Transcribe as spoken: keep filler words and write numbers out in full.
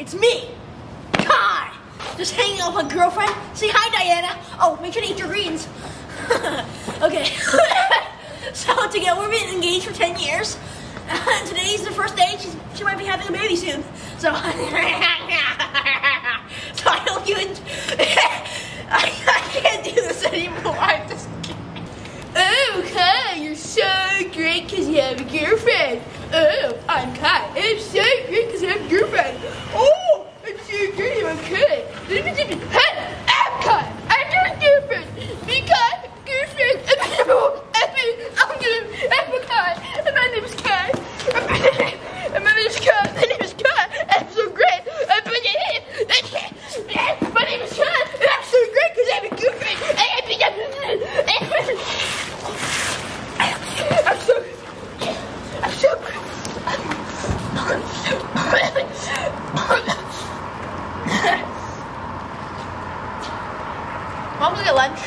it's me, Kai. Just hanging out with my girlfriend. Say hi, Diana. Oh, make sure to eat your greens. Okay. So together we've been engaged for ten years. And today's the first day. She's, she might be having a baby soon. So, so I hope you. I, I can't do this anymore. I'm just kidding. Oh, Kai, you're so great because you have a girlfriend. Oh, I'm Kai. I'm so great because I have a girlfriend. Oh, I'm so great. I'm Kai. Hey, I'm Kai. I'm your girlfriend. Be Kai, girlfriend. I'm gonna. I'm Kai. And my name is Kai. And my name is Kai. My name is Kai. I'm so great. My name is Kai. And I'm so great because I have a girlfriend. I'm so. I'm so. Mom, look at lunch.